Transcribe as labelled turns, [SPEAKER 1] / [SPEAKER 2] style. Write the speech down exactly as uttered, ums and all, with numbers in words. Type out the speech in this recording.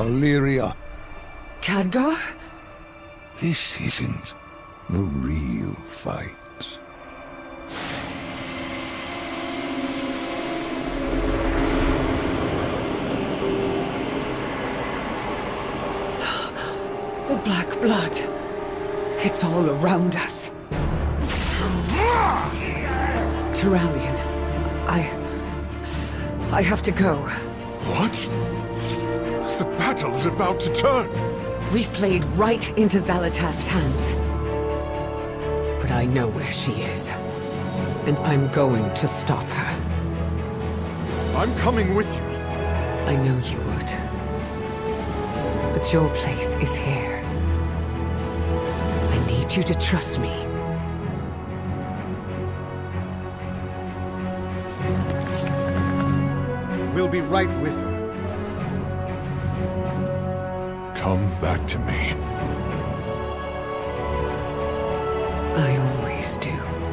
[SPEAKER 1] Valyria.
[SPEAKER 2] Khadgar?
[SPEAKER 1] This isn't the real fight.
[SPEAKER 2] The black blood. It's all around us. Turalian, I... I have to go.
[SPEAKER 1] What? The battle's about to turn.
[SPEAKER 2] We've played right into Xal'atath's hands. But I know where she is. And I'm going to stop her.
[SPEAKER 1] I'm coming with you.
[SPEAKER 2] I know you would. But your place is here. I need you to trust me.
[SPEAKER 3] We'll be right with her.
[SPEAKER 1] Come back to me.
[SPEAKER 2] I always do.